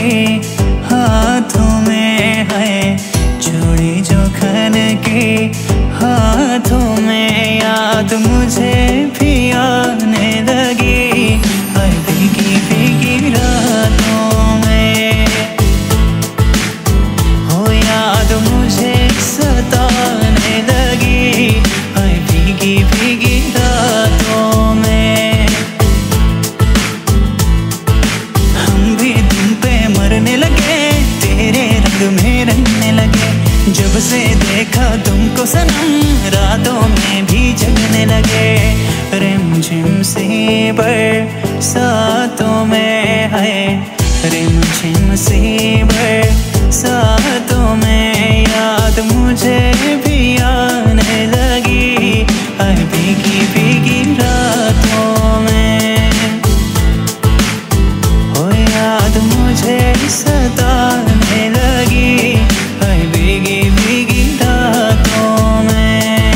हाथों में है चूड़ी जो खन के हाथों में, याद मुझे भी आने लगी हर भीगी भीगी रातों में। हो याद मुझे सताने लगी हर भीगी भीगी रातों में। हम भी तुम पे मरने लगे, तेरे रंग में रंगने लगे, जब से देखा तुमको सनम रातों में भी जगने लगे। रिमझिम सी बरसातों में है, रिमझिम सी बरसातों में, याद मुझे भी आने लगी हर भीगी भीगी रातों में। हो याद मुझे सताने लगी हर भीगी भीगी रातों में।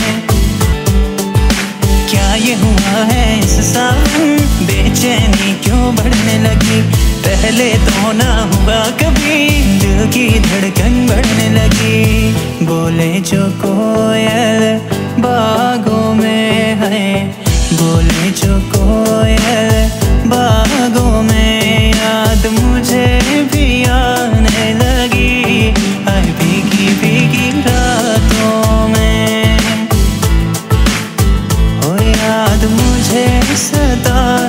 क्या ये हुआ है इस सावन, बेचैनी क्यों बढ़ने लगी, पहले तो ना हुआ कभी, दिल की धड़कन बढ़ने लगी। बोले जो कोयल बागों में है, बोले जो कोयल बागों में, याद मुझे भी आने लगी हर भीगी भीगी रातों में। हो याद मुझे सता